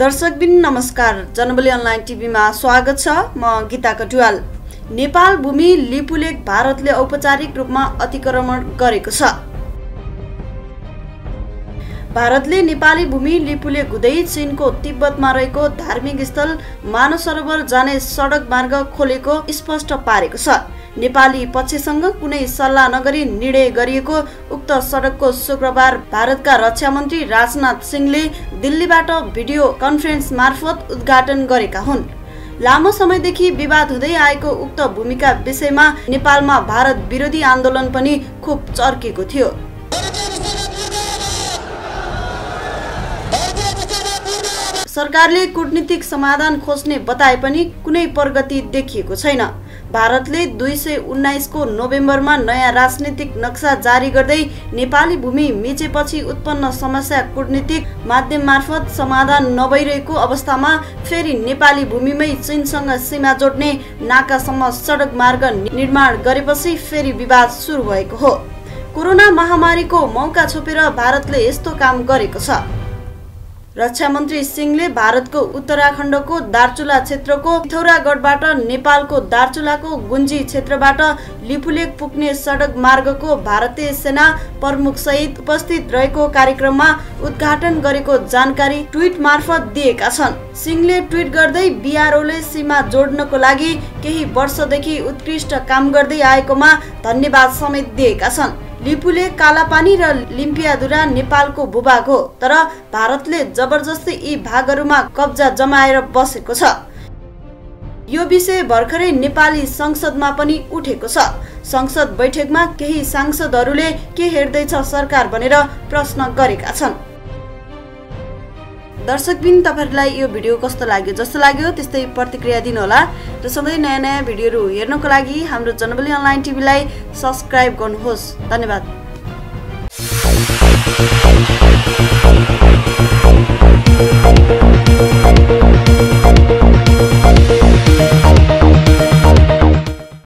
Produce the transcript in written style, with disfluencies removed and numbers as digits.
दर्शकबिन नमस्कार। जनबली अनलाइन टिभीमा स्वागत छ। म गीता कटुवाल। नेपाल भूमि लिपुलेक भारतले औपचारिक रूपमा अतिक्रमण गरेको छ। भारतले नेपाली भूमि लिपुलेक हुँदै चीनको तिब्बतमा रहेको धार्मिक स्थल मानस सरोवर जाने सडक मार्ग खोलेको स्पष्ट पारेको छ। नेपाली पक्षसँग कुनै सल्लाह नगरी निर्णय गरिएको उक्त सडकको शुक्रबार भारतका रक्षा मन्त्री राजनाथ सिंहले दिल्लीबाट भिडियो कन्फरेन्स मार्फत उद्घाटन गरेका हुन्। लामो समयदेखि विवाद हुँदै आएको उक्त भूमिका विषयमा नेपालमा भारत विरोधी आन्दोलन पनि खूब चर्केको थियो। सरकारले कूटनीतिक समाधान खोज्ने बताए पनि कुनै प्रगति देखिएको छैन। भारतले 2019 को नोभेम्बरमा नयाँ राजनीतिक नक्सा जारी गर्दै नेपाली भूमि मिचेपछि उत्पन्न समस्या कूटनीतिक माध्यम मार्फत समाधान नभइरहेको अवस्थामा फेरि नेपाली भूमिमै चीनसँग सीमा जोड्ने नाकासम्म सडक मार्ग निर्माण गरेपछि फेरि विवाद सुरु भएको हो। कोरोना महामारीको मौका छोपेर भारतले यस्तो काम गरेको छ। रक्षा मन्त्री सिंहले भारतको उत्तराखण्डको दार्चुला क्षेत्रको पिथौरागढबाट नेपालको दार्चुलाको गुन्जी क्षेत्रबाट लिपुलेक पुग्ने सडक मार्गको भारतीय सेना प्रमुख सहित उपस्थित रहेको कार्यक्रममा उद्घाटन गरेको जानकारी ट्विट मार्फत दिएका छन्। सिंहले ट्विट गर्दै बीआरओले सीमा जोड्नको लागि केही वर्षदेखि उत्कृष्ट काम गर्दै आएकोमा धन्यवाद समेत दिएका छन्। लिपुलेक, कालापानी र लिम्पियाधुरा नेपालको भूभाग हो, तर भारतले जबरजस्ती यी भागहरूमा कब्जा जमाएर बसेको छ। यो विषय भर्खरै नेपाली संसदमा पनि उठेको छ। संसद बैठकमा केही सांसदहरूले के हेर्दैछ सरकार भनेर प्रश्न गरेका छन्। दर्शकबिन, तपाईहरुलाई यो भिडियो कस्तो लाग्यो? जस्तो लाग्यो त्यस्तै प्रतिक्रिया दिनुहोला र सधैँ नयाँ भिडियोहरू हेर्नको लागि हाम्रो जनबली अनलाइन टिभीलाई सब्स्क्राइब गर्नुहोस्। धन्यवाद।